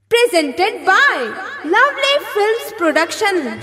Presented by Lovely Films Production.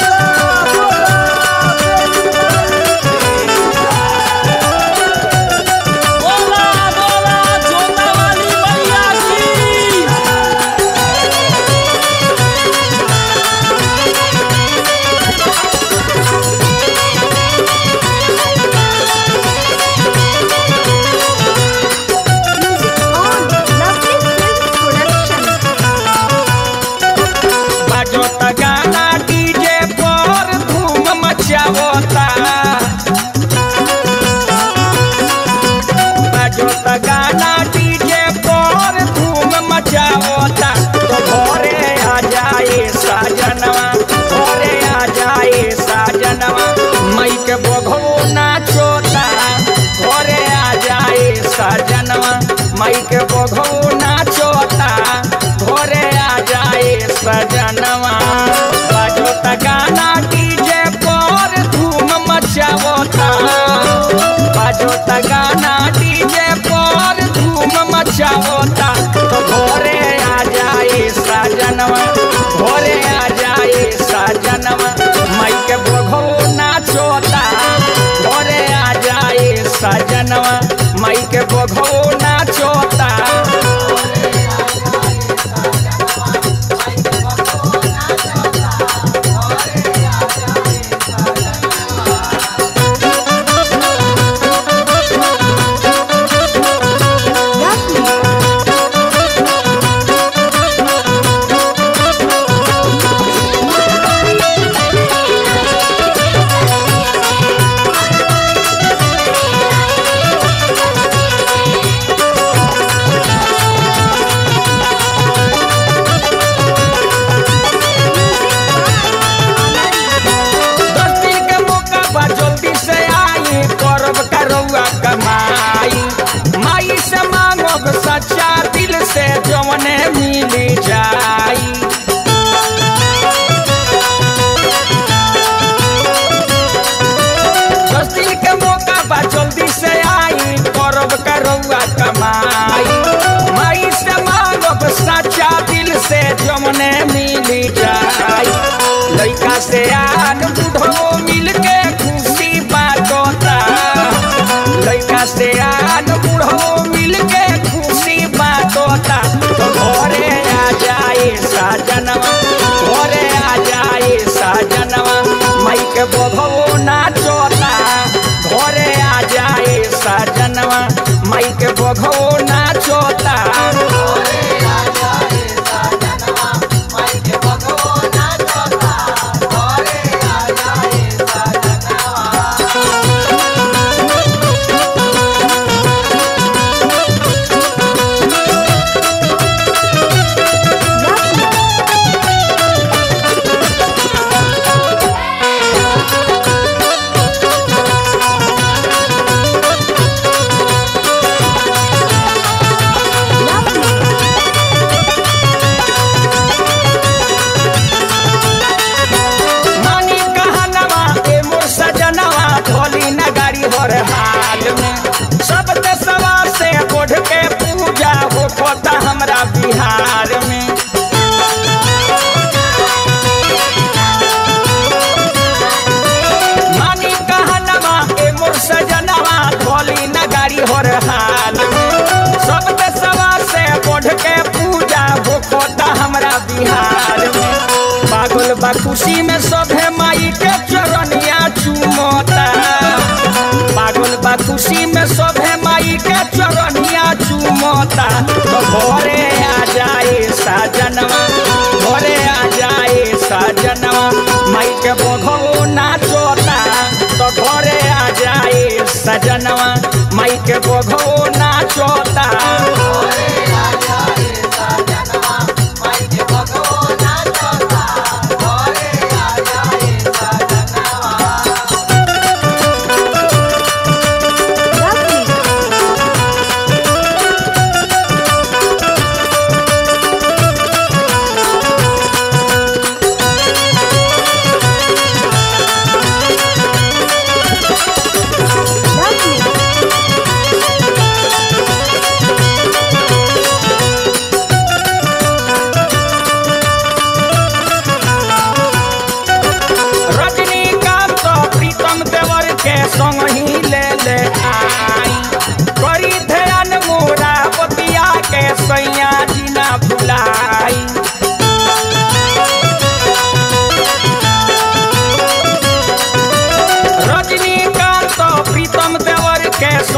गाना DJ पर धूम मचावता तो घरे आ जाए साजनवा, घरे आ जाए साजनवा, मई के बघो नाचोता, घरे आ जाए साजनवा, मई के बघो नाचोता, घरे आ जाए सजनवा। बाजोता गाना डीजे पर धूम मचावता, बाजोता गाना डीजे पर धूम मचावता तो घरे आ जाए साजनवा, घरे आ जाए साजनवा, मई के बघो नाचोता, घरे आ जाए साजनवा, मई के बघो नाचोता। सच्चा दिल से जवने मिली जाई, दस दिन के मौका बा जल्दी से आई, करब करौआ कमाई, माई से मांगब सच्चा दिल से जवने मिली जाई। लइका से आन बुढ़ो मिल के खुशी बाटोता, लइका से आन बुढ़ो मिल के बातोता तो घरे आ जाए साजनवा, घरे आ जाए साजनवा, मई के बघो नाचोता, घरे आ जाए साजनवा, मई के बघो नाचोता। हमरा बिहार में मानी कहनवा ए मोर सजनवा ढोली नगारी हो हाल में, सब देशवा से बढ़ के पूजा होता हमरा बिहार में। पागल बा खुशी में सभे माई के चरनिया चूमता, पागल बा खुशी में सभे माई के चरनिया चूमता तो घरे आ जाए साजनवा, घरे आ जाए साजनवा, माई के बघो नाचोता तो घरे आ जाए सजनवा, माई के बघो नाचोता।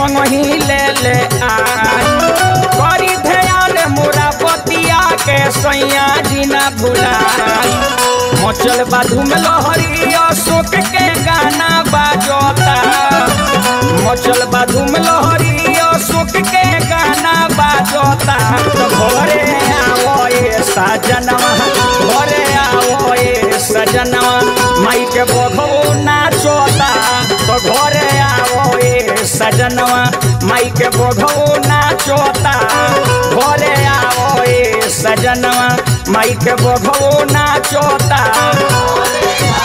संग ही ले आई करी ध्यान मोरा बतिया के सैया जी ना भुलाई मचल बाधू में लहरी अशोक के गाना बाजता मचल बाधू में लहरी अशोक के गाना बाजता तो घरे आओ ए सजनवा घरे आओ ए सजनवा माई के बघो नाचता तो घरे आओ ए सजनवा माई के बघो नाचता घरे आओ ए सजनवा माई के बघो नाचता